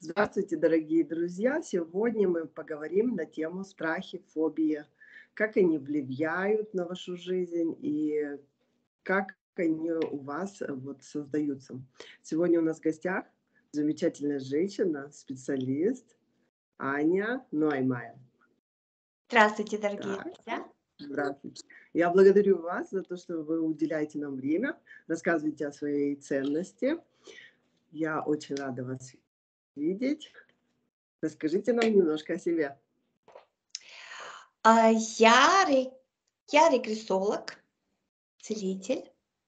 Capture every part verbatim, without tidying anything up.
Здравствуйте, дорогие друзья! Сегодня мы поговорим на тему страхи, фобии, как они влияют на вашу жизнь и как они у вас э, вот создаются. Сегодня у нас в гостях замечательная женщина, специалист Аня Ноймайер. Здравствуйте, дорогие Так, друзья. здравствуйте. Я благодарю вас за то, что вы уделяете нам время, рассказываете о своей ценности. Я очень рада вас видеть. Расскажите нам немножко о себе. А, Я, ре- я регрессолог, целитель.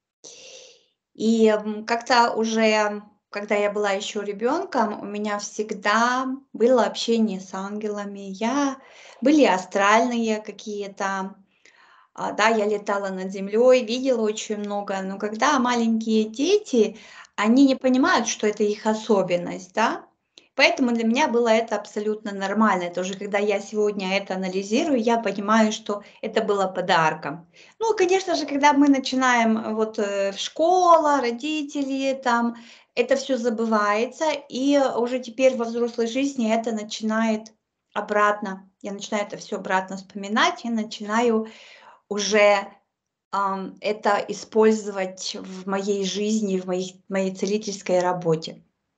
И м, как-то уже, когда я была еще ребенком, у меня всегда было общение с ангелами. Я были астральные какие-то. А, да, я летала над землей, видела очень много. Но когда маленькие дети, они не понимают, что это их особенность, да. Поэтому для меня было это абсолютно нормально. Это уже когда я сегодня это анализирую, я понимаю, что это было подарком. Ну, конечно же, когда мы начинаем, э, вот, э, в школа, родители, там, это все забывается, и уже теперь во взрослой жизни это начинает обратно. Я начинаю это все обратно вспоминать и начинаю уже, ам, это использовать в моей жизни, в моих моей целительской работе.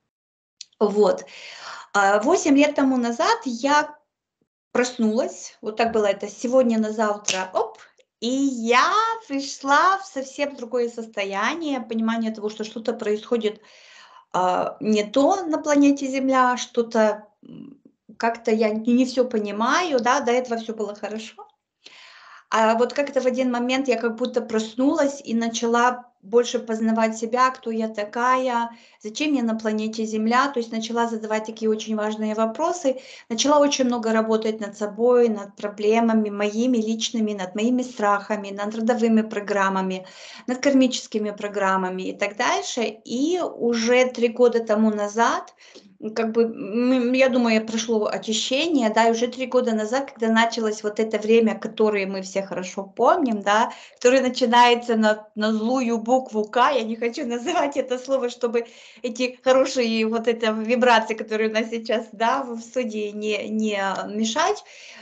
Вот. А, восемь лет тому назад я проснулась, вот так было это с сегодня на завтра, оп, и я пришла в совсем другое состояние, понимание того, что что-то происходит, а, не то на планете Земля, что-то, м, как-то я не все понимаю, да, до этого все было хорошо. А вот как-то в один момент я как будто проснулась и начала больше познавать себя, кто я такая, зачем я на планете Земля. То есть начала задавать такие очень важные вопросы, начала очень много работать над собой, над проблемами моими личными, над моими страхами, над родовыми программами, над кармическими программами и так дальше. И уже три года тому назад М, как бы, м, я думаю, я прошло очищение, да, и уже три года назад, когда началось вот это время, которое мы все хорошо помним, да, которое начинается на на злую букву К. Я не хочу называть это слово, чтобы эти хорошие вот это вибрации, которые у нас сейчас, да, в студии, не не а, мешать.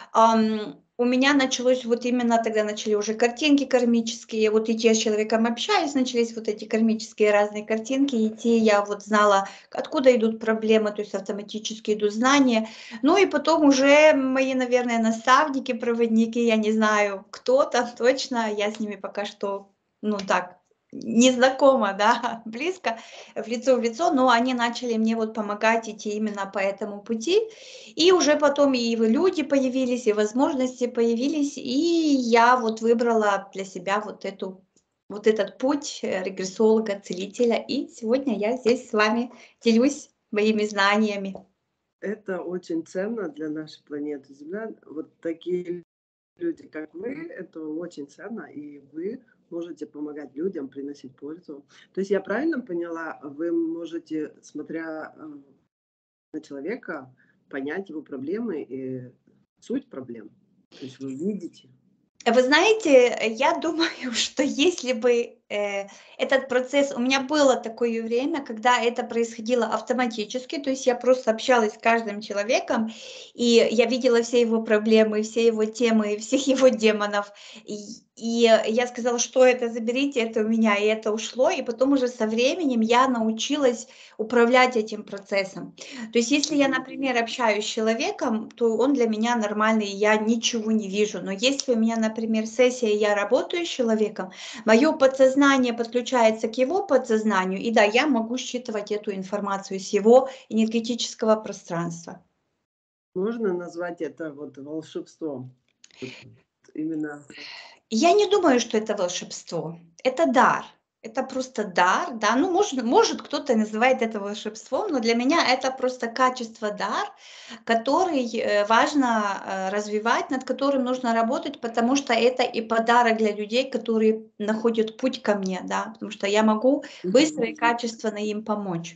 Ам, у меня началось вот именно тогда начали уже картинки кармические, вот идти я с человеком общаюсь, начались вот эти кармические разные картинки идти. Я вот знала, откуда идут проблемы, то есть автоматически идут знания. Ну и потом уже мои, наверное, наставники, проводники, я не знаю, кто там точно, я с ними пока что, ну так, не знакома, да, близко, в лицо в лицо, но они начали мне вот помогать идти именно по этому пути. И уже потом и в люди появились, и возможности появились, и я вот выбрала для себя вот эту вот этот путь, э, регрессолога, целителя. И сегодня я здесь с вами делюсь моими знаниями. Это очень ценно для нашей планеты Земля. Вот такие люди, как вы, это очень ценно, и вы можете помогать людям, приносить пользу. То есть я правильно поняла, вы можете, смотря э, на человека, понять его проблемы и суть проблем. То есть вы видите. Вы знаете, э, я думаю, что если бы, э, этот процесс у меня было такое время, когда это происходило автоматически, то есть я просто общалась с каждым человеком, и я видела все его проблемы, все его темы, всех его демонов. И и я сказала: "Что это? Заберите это у меня". И это ушло. И потом уже со временем я научилась управлять этим процессом. То есть если я, Мгм. например, общаюсь с человеком, то он для меня нормальный, и я ничего не вижу. Но если у меня, например, сессия, и я работаю с человеком, мое подсознание подключается к его подсознанию, и да, я могу считывать эту информацию с его энергетического пространства. Можно назвать это вот волшебством? Вот именно. Я не думаю, что это волшебство. Это дар. Это просто дар, да. Ну, может, может кто-то называет это волшебством, но для меня это просто качество, дар, который э, важно э, развивать, над которым нужно работать, потому что это и подарок для людей, которые находят путь ко мне, да, потому что я могу быстро и Мгм. качественно им помочь.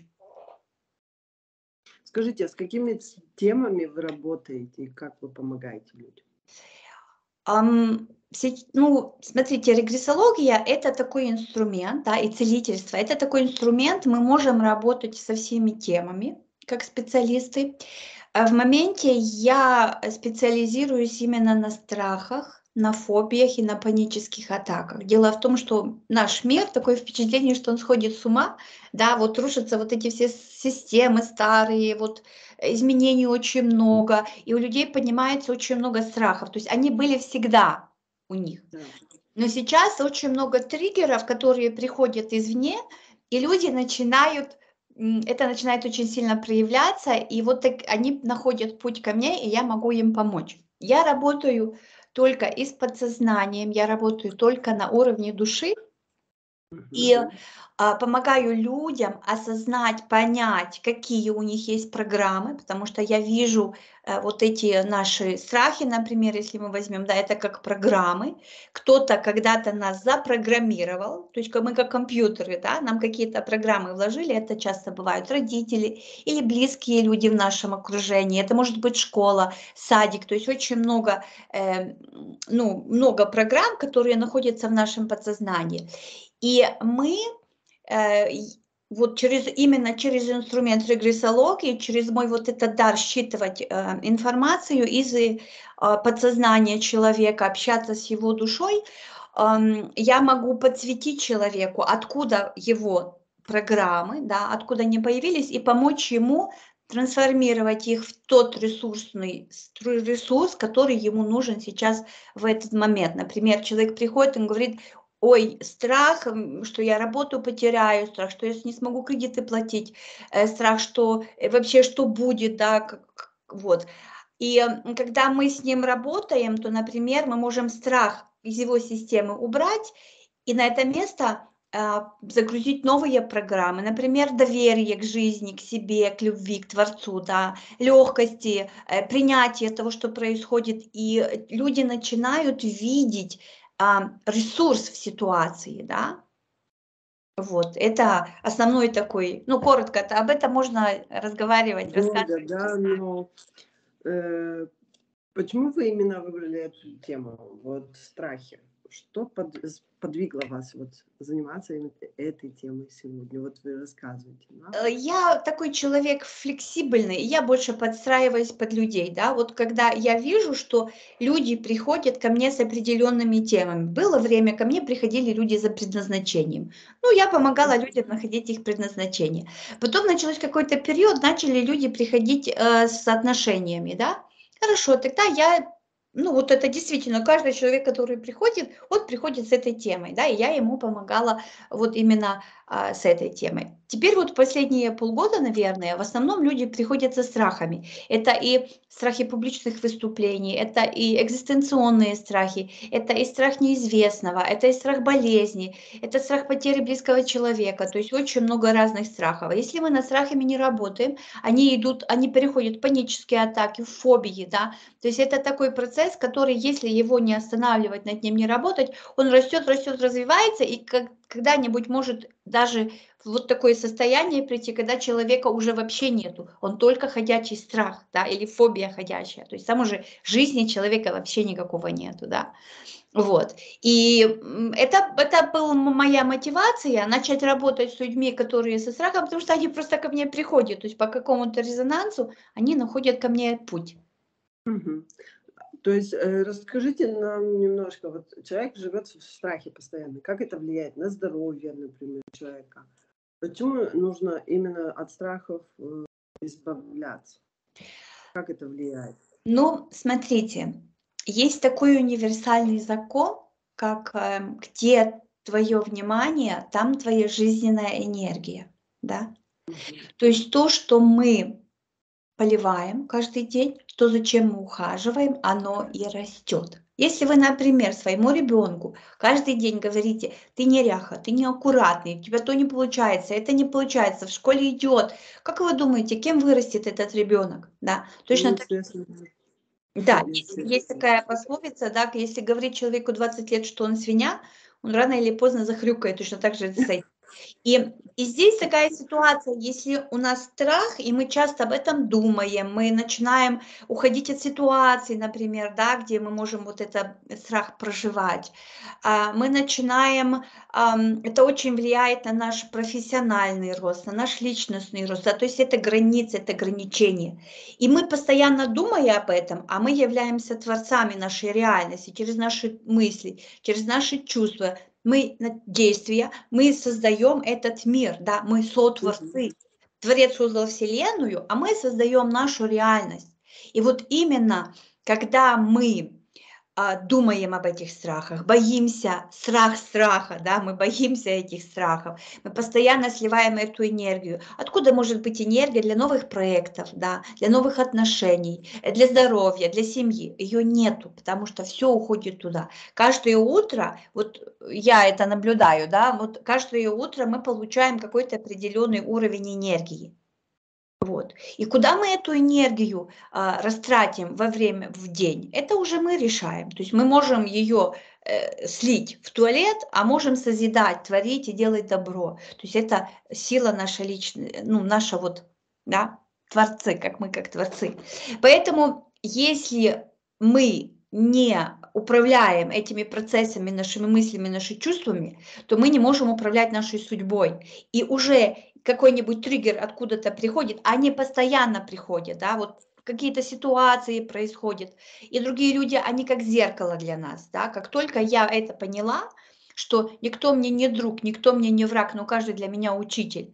Скажите, а с какими ц темами вы работаете и как вы помогаете людям? Ам, все ну, смотрите, регрессология — это такой инструмент, да, и целительство — это такой инструмент. Мы можем работать со всеми темами. как специалисты. А в моменте я специализируюсь именно на страхах, на фобиях и на панических атаках. Дело в том, что наш мир, такое впечатление, что он сходит с ума, да, вот рушатся вот эти все системы старые, вот изменений очень много, и у людей поднимается очень много страхов. То есть они были всегда у них. Да. Но сейчас очень много триггеров, которые приходят извне, и люди начинают, м, это начинает очень сильно проявляться, и вот так они находят путь ко мне, и я могу им помочь. Я работаю только и с подсознанием, я работаю только на уровне души, и Мгм. а, помогаю людям осознать, понять, какие у них есть программы, потому что я вижу э, вот эти наши страхи, например, если мы возьмем, да, это как программы. Кто-то когда-то нас запрограммировал, то есть как мы как компьютеры, да, нам какие-то программы вложили, это часто бывают родители или близкие люди в нашем окружении, это может быть школа, садик, то есть очень много, э, ну, много программ, которые находятся в нашем подсознании. И мы э, и вот через, именно через инструмент регрессологии, через мой вот этот дар считывать э, информацию из э, подсознания человека, общаться с его душой, эм, я могу подсветить человеку, откуда его программы, да, откуда они появились, и помочь ему трансформировать их в тот ресурсный стру- ресурс, который ему нужен сейчас в этот момент. Например, человек приходит и говорит: ой, страх, м, что я работу потеряю, страх, что я с не смогу кредиты платить, э, страх, что, э, вообще что будет, да, как к вот. И, м, когда мы с ним работаем, то, например, мы можем страх из его системы убрать и на это место, а, загрузить новые программы. Например, доверие к жизни, к себе, к любви, к Творцу, да, легкости, э, принятие того, что происходит. И, э, люди начинают видеть а, ресурс в ситуации, да. Вот, это основной такой, ну, коротко, это об этом можно разговаривать, Долго, рассказывать да, часами. но э, почему вы именно выбрали эту тему, вот страхи? Что под- с- подвигло вас вот заниматься именно этой темой сегодня? Вот вы рассказываете, да? Э, я такой человек флексибельный, и я больше подстраиваюсь под людей, да. Вот когда я вижу, что люди приходят ко мне с определенными темами. Было время, ко мне приходили люди за предназначением. Ну, я помогала людям находить их предназначение. Потом начался какой-то период, начали люди приходить э, с отношениями, да. Хорошо, тогда я, ну, вот это действительно, каждый человек, который приходит, он приходит с этой темой, да, и я ему помогала вот именно а, с этой темой. Теперь вот последние полгода, наверное, в основном люди приходят со страхами. Это и страхи публичных выступлений, это и экзистенционные страхи, это и страх неизвестного, это и страх болезни, это страх потери близкого человека. То есть очень много разных страхов. А если мы над страхами не работаем, они идут, они переходят в панические атаки, в фобии, да. То есть это такой процесс, который, если его не останавливать, над ним не работать, он растет, растет, развивается, и как, когда-нибудь может даже в вот такое состояние прийти, когда человека уже вообще нету, он только ходячий страх, да, или фобия ходячая, то есть там уже жизни человека вообще никакого нету, да. Вот. И м, это, это была моя мотивация начать работать с людьми, которые со страхом, потому что они просто ко мне приходят, то есть по какому-то резонансу они находят ко мне путь. Мгм. То есть э, расскажите нам немножко, вот человек живет в страхе постоянно, как это влияет на здоровье, например, человека? Почему нужно именно от страхов э, избавляться? Как это влияет? Ну, смотрите, есть такой универсальный закон, как эм, где твое внимание, там твоя жизненная энергия, да. Мгм. То есть то, что мы поливаем каждый день, то, зачем мы ухаживаем, оно и растет. Если вы, например, своему ребенку каждый день говорите: ты неряха, ты неаккуратный, у тебя то не получается, это не получается, в школе идет. Как вы думаете, кем вырастет этот ребенок? Да, точно Ну, так. естественно, Да, есть есть естественно. такая пословица, да, если говорить человеку двадцать лет, что он свинья, он рано или поздно захрюкает, точно так же с этим. И, и здесь такая ситуация, если у нас страх, и мы часто об этом думаем, мы начинаем уходить от ситуации, например, да, где мы можем вот этот страх проживать, а, мы начинаем, ам, это очень влияет на наш профессиональный рост, на наш личностный рост, да, то есть это границы, это ограничения. И мы постоянно думая об этом, а мы являемся творцами нашей реальности через наши мысли, через наши чувства, мы на действия, мы создаем этот мир, да, мы Мгм. сотворцы. Творец создал Вселенную, а мы создаем нашу реальность. И вот именно, когда мы а, думаем об этих страхах, боимся, страх страха, да, мы боимся этих страхов, мы постоянно сливаем эту энергию. Откуда может быть энергия для новых проектов, да, для новых отношений, э, для здоровья, для семьи? Ее нету, потому что все уходит туда. Каждое утро, вот я это наблюдаю, да, вот каждое утро мы получаем какой-то определенный уровень энергии. Вот. И куда мы эту энергию а, растратим во время, в день, это уже мы решаем. То есть мы можем ее э, слить в туалет, а можем созидать, творить и делать добро. То есть это сила наша личная, ну, наша вот, да, творцы, как мы, как творцы. Поэтому если мы не управляем этими процессами, нашими мыслями, нашими чувствами, то мы не можем управлять нашей судьбой. И уже какой-нибудь триггер откуда-то приходит, они постоянно приходят, да, вот какие-то ситуации происходят, и другие люди, они как зеркало для нас, да, как только я это поняла, что никто мне не друг, никто мне не враг, но каждый для меня учитель,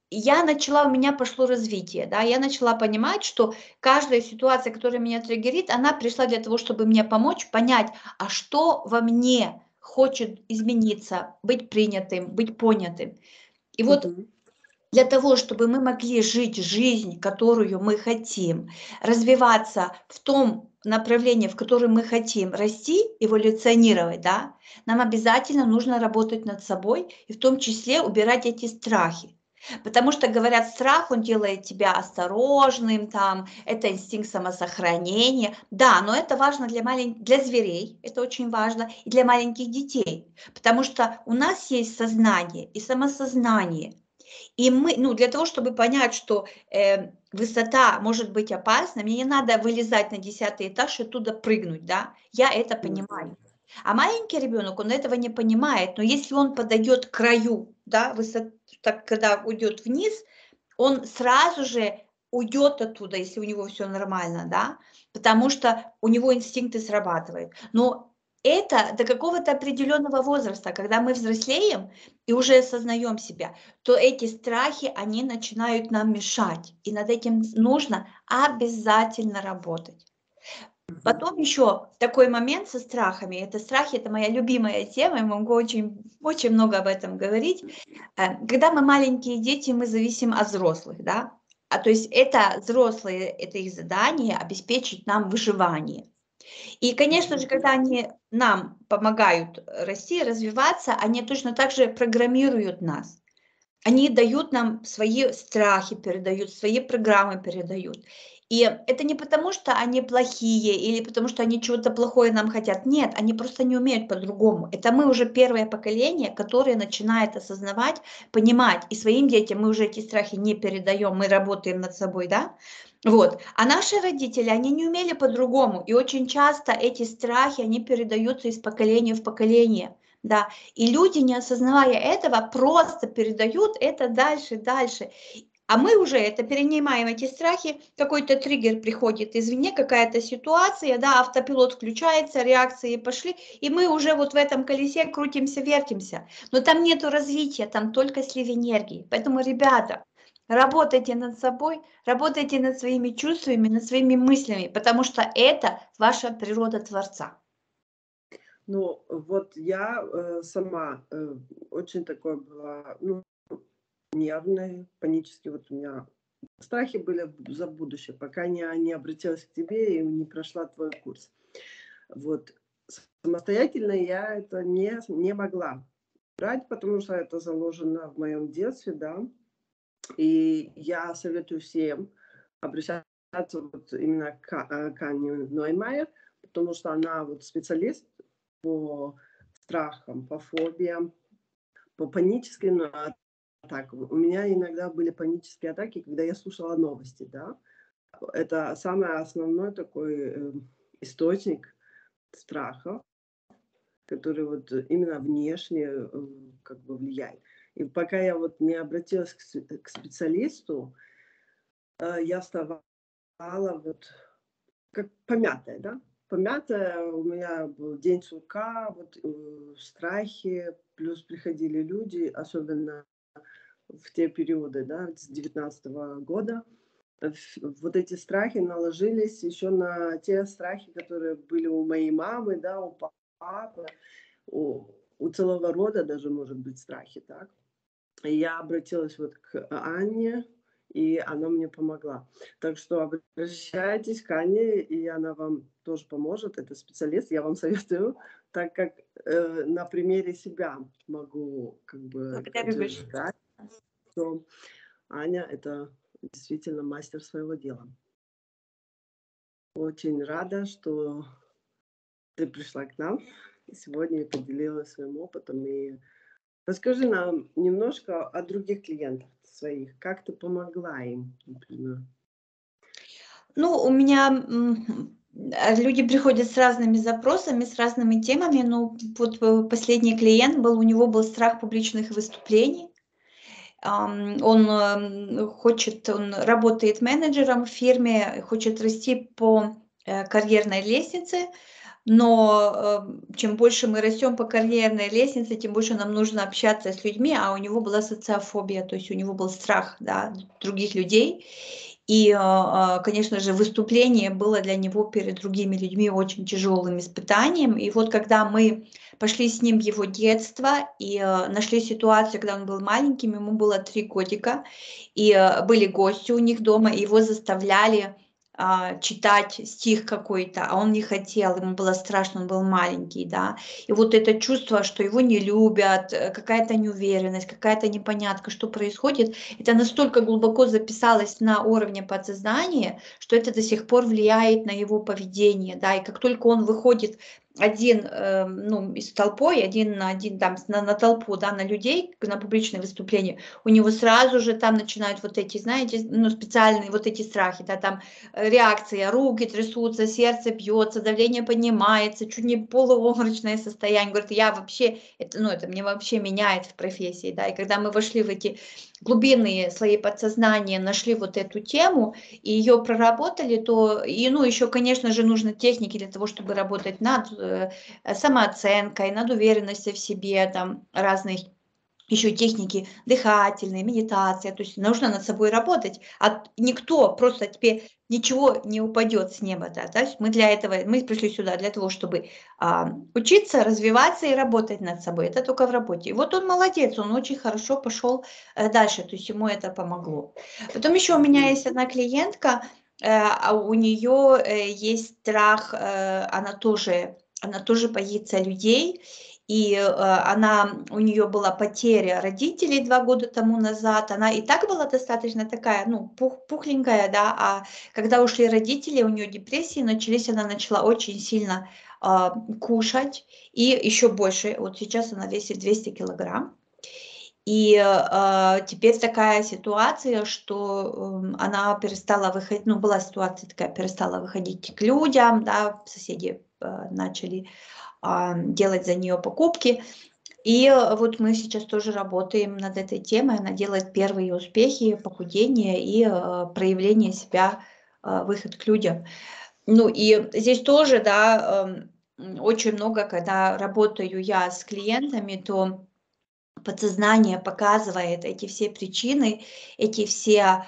я начала, у меня пошло развитие, да, я начала понимать, что каждая ситуация, которая меня триггерит, она пришла для того, чтобы мне помочь понять, а что во мне хочет измениться, быть принятым, быть понятым. И вот Мгм. для того, чтобы мы могли жить жизнь, которую мы хотим, развиваться в том направлении, в котором мы хотим расти, эволюционировать, да, нам обязательно нужно работать над собой и в том числе убирать эти страхи. Потому что, говорят, страх, он делает тебя осторожным, там, это инстинкт самосохранения. Да, но это важно для, малень... для зверей, это очень важно, и для маленьких детей. Потому что у нас есть сознание и самосознание. И мы, ну, для того, чтобы понять, что э, высота может быть опасна, мне не надо вылезать на десятый этаж и оттуда прыгнуть, да, я это понимаю. А маленький ребенок, он этого не понимает, но если он подойдет к краю, да, высот, так, когда уйдет вниз, он сразу же уйдет оттуда, если у него все нормально, да, потому что у него инстинкты срабатывают. Но это до какого-то определенного возраста, когда мы взрослеем и уже осознаем себя, то эти страхи, они начинают нам мешать. И над этим нужно обязательно работать. Мгм. Потом еще такой момент со страхами. Это страхи, это моя любимая тема, я могу очень, очень много об этом говорить. Э, Когда мы маленькие дети, мы зависим от взрослых, да? А то есть это взрослые, это их задание обеспечить нам выживание. И, конечно же, когда они нам помогают расти, развиваться, они точно так же программируют нас. Они дают нам свои страхи, передают, свои программы передают. И это не потому, что они плохие или потому, что они чего-то плохое нам хотят. Нет, они просто не умеют по-другому. Это мы уже первое поколение, которое начинает осознавать, понимать. И своим детям мы уже эти страхи не передаем, мы работаем над собой, да? Вот. А наши родители, они не умели по-другому. И очень часто эти страхи, они передаются из поколения в поколение. Да, и люди, не осознавая этого, просто передают это дальше, дальше. А мы уже это перенимаем, эти страхи, какой-то триггер приходит извне, какая-то ситуация, да, автопилот включается, реакции пошли, и мы уже вот в этом колесе крутимся, вертимся. Но там нету развития, там только слив энергии. Поэтому, ребята, работайте над собой, работайте над своими чувствами, над своими мыслями, потому что это ваша природа Творца. Ну, вот я э, сама э, очень такой была, ну, нервной, панически. Вот у меня страхи были за будущее, пока не, не обратилась к тебе и не прошла твой курс. Вот. Самостоятельно я это не, не могла брать, потому что это заложено в моем детстве, да. И я советую всем обращаться вот именно к, э, к Анне Ноймайер, потому что она вот специалист по страхам, по фобиям, по паническим атакам. У меня иногда были панические атаки, когда я слушала новости, да. Это самый основной такой э, источник страха, который вот именно внешне э, как бы влияет. И пока я вот не обратилась к, с- к специалисту, э, я вставала вот как помятая, да. Помятая, у меня был день сурка, вот э, страхи, плюс приходили люди, особенно в те периоды, да, с девятнадцатого года. Э, ф- Вот эти страхи наложились еще на те страхи, которые были у моей мамы, да, у папы, у, у целого рода даже, может быть, страхи, так. И я обратилась вот к Анне, и она мне помогла. Так что обращайтесь к Анне, и она вам тоже поможет. Это специалист, я вам советую, так как э, на примере себя могу как бы Благодарю большое. подтверждать, что Аня это действительно мастер своего дела. Очень рада, что ты пришла к нам и сегодня и поделилась своим опытом. И расскажи нам немножко о других клиентах своих. Как ты помогла им, например? Ну, у меня м, а, люди приходят с разными запросами, с разными темами. Ну, вот э, последний клиент был, у него был страх публичных выступлений. Ам, Он эм, хочет, он работает менеджером в фирме, хочет расти по э, карьерной лестнице, но э, чем больше мы растем по карьерной лестнице, тем больше нам нужно общаться с людьми, а у него была социофобия, то есть у него был страх, да, других людей. И, а, а, конечно же, выступление было для него перед другими людьми очень тяжелым испытанием. И вот когда мы пошли с ним в его детство и а, нашли ситуацию, когда он был маленьким, ему было три годика, и а, были гости у них дома, и его заставляли а, читать стих какой-то, а он не хотел, ему было страшно, он был маленький, да. И вот это чувство, что его не любят, э, какая-то неуверенность, какая-то непонятка, что происходит, это настолько глубоко записалось на уровне подсознания, что это до сих пор влияет на его поведение, да. И как только он выходит один, э, ну, из толпой, один на один, там, на, на толпу, да, на людей, на публичное выступление, у него сразу же там начинают вот эти, знаете, ну, специальные вот эти страхи, да, там э, реакция, руки трясутся, сердце бьется, давление поднимается, чуть не полуобморочное состояние. Говорит, я вообще, это, ну, это мне вообще меняет в профессии, да. И когда мы вошли в эти глубинные слои подсознания, нашли вот эту тему и ее проработали, то, и, ну, еще, конечно же, нужны техники для того, чтобы работать над э, самооценкой, над уверенностью в себе, там, разных еще техники дыхательные, медитация, то есть нужно над собой работать, а никто просто тебе ничего не упадет с неба, да, то есть мы для этого, мы пришли сюда для того, чтобы а, учиться, развиваться и работать над собой, это только в работе. И вот он молодец, он очень хорошо пошел э, дальше, то есть ему это помогло. Потом еще у меня есть одна клиентка, э, а у нее э, есть страх, э, она тоже, она тоже боится людей, и э, она, у нее была потеря родителей два года тому назад. Она и так была достаточно такая, ну, пух, пухленькая, да, а когда ушли родители, у нее депрессии начались, она начала очень сильно э, кушать, и еще больше. Вот сейчас она весит двести килограмм. И э, теперь такая ситуация, что э, она перестала выходить, ну, была ситуация такая, перестала выходить к людям, да, соседи э, начали а, делать за нее покупки. И э, вот мы сейчас тоже работаем над этой темой. Она делает первые успехи, похудение и э, проявление себя, э, выход к людям. Ну и здесь тоже, да, эм, очень много, когда работаю я с клиентами, то подсознание показывает эти все причины, эти все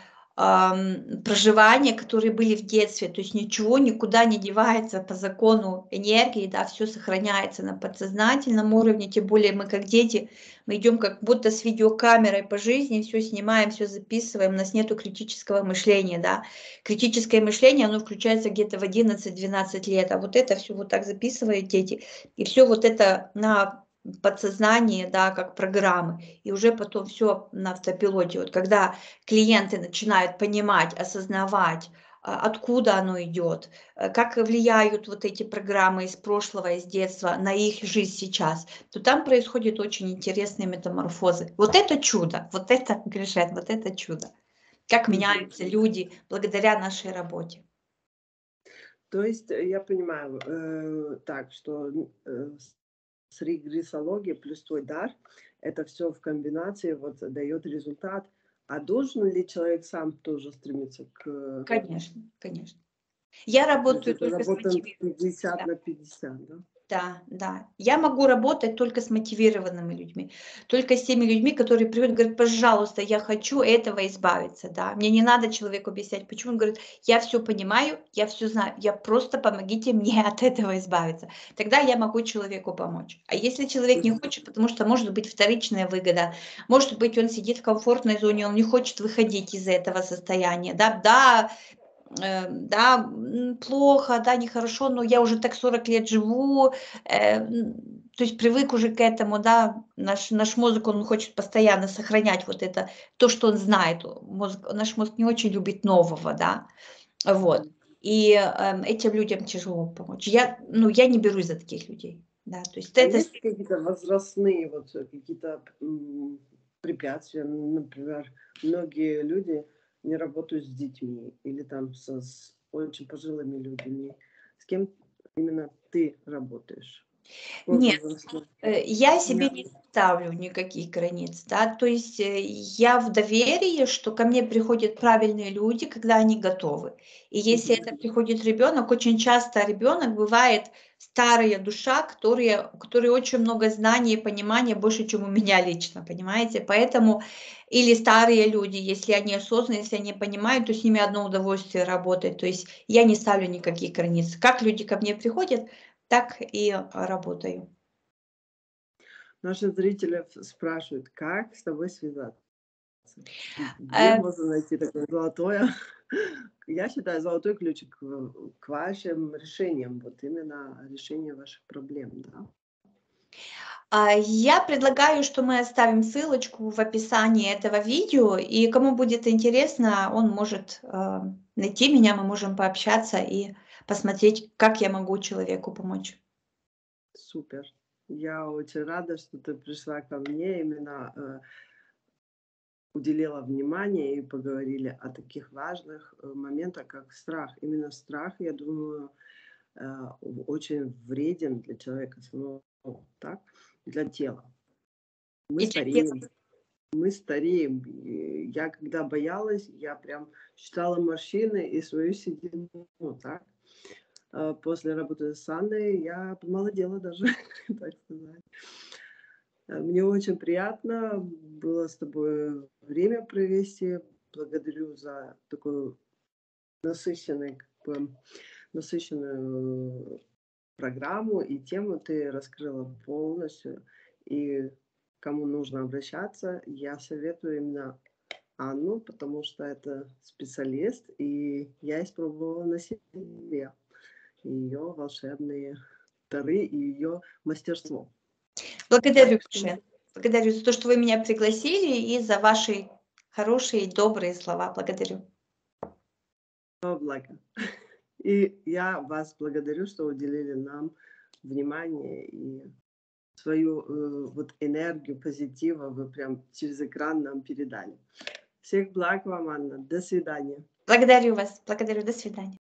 ам, проживания, которые были в детстве. То есть ничего никуда не девается по закону энергии, да, все сохраняется на подсознательном уровне. Тем более мы как дети, мы идем как будто с видеокамерой по жизни, все снимаем, все записываем, у нас нету критического мышления, да. Критическое мышление, оно включается где-то в одиннадцать-двенадцать лет, а вот это все вот так записывают дети, и все вот это на подсознание, да, как программы, и уже потом все на автопилоте. Вот когда клиенты начинают понимать, осознавать, а, откуда оно идет, э, как влияют вот эти программы из прошлого, из детства на их жизнь сейчас, то там происходят очень интересные метаморфозы. Вот это чудо, вот это, Гришен, вот это чудо. Как Мгм. меняются люди благодаря нашей работе. То есть э, я понимаю, э, так, что н- э, с с регрессологией плюс твой дар, это все в комбинации вот дает результат. А должен ли человек сам тоже стремиться к... э, Конечно, конечно. Я То есть работаю это только с работа мотивированными. пятьдесят на пятьдесят, да? Да, да. Я могу работать только с мотивированными людьми, только с теми людьми, которые приходят, говорят: "Пожалуйста, я хочу этого избавиться". Да, мне не надо человеку объяснять, почему. Он говорит: "Я все понимаю, я все знаю, я просто помогите мне от этого избавиться". Тогда я могу человеку помочь. А если человек не Мгм. хочет, потому что может быть вторичная выгода, может быть, он сидит в комфортной зоне, он не хочет выходить из этого состояния. Да, да, Э, да, м, плохо, да, нехорошо, но я уже так сорок лет живу, э, м, то есть привык уже к этому, да. Наш наш мозг, он хочет постоянно сохранять вот это, то, что он знает. Мозг наш мозг не очень любит нового, да. Вот. Мгм. И, эм, этим людям тяжело помочь. Я, ну, я не берусь за таких людей, да. То есть А это есть какие-то возрастные вот э, какие-то м, препятствия? М, Например, многие люди не работают с детьми или там со, с очень пожилыми людьми. С кем именно ты работаешь? Какой Нет. возрастной? Э, я себе Нет. не ставлю никаких границ, да, то есть, э, я в доверии, что ко мне приходят правильные люди, когда они готовы. И если Мгм. это приходит ребенок, очень часто ребенок бывает старая душа, которые, у которой очень много знаний и понимания, больше, чем у меня лично, понимаете? Поэтому или старые люди, если они осознанные, если они понимают, то с ними одно удовольствие работать. То есть я не ставлю никаких границ. Как люди ко мне приходят, так и, а, работаю. Наши зрители ф- спрашивают, как с тобой связаться? Где Э можно найти такое золотое? Я считаю, золотой ключик к, к вашим решениям, вот именно решение ваших проблем, да? А, я предлагаю, что мы оставим ссылочку в описании этого видео, и кому будет интересно, он может, а, найти меня, мы можем пообщаться и посмотреть, как я могу человеку помочь. Супер. Я очень рада, что ты пришла ко мне, именно э, уделила внимание и поговорили о таких важных э, моментах, как страх. Именно страх, я думаю, э, в- очень вреден для человека самого, так, для тела. Мы И для тела. стареем, мы стареем. И я когда боялась, я прям считала морщины и свою седину, так. А после работы с Анной я помолодела даже, так сказать. Э, Мне очень приятно было с тобой время провести. Благодарю за такую насыщенную, как бы, насыщенную программу и тему ты раскрыла полностью. И кому нужно обращаться, я советую именно Анну, потому что это специалист, и я испробовала на себе ее волшебные дары и ее мастерство. Так Благодарю, что Ксен. Благодарю за то, что вы меня пригласили, и за ваши хорошие, добрые слова. Благодарю. во благо. И я вас благодарю, что уделили нам внимание и свою э, вот энергию позитива вы прям через экран нам передали. Всех благ вам, Анна. До свидания. Благодарю вас. Благодарю. До свидания.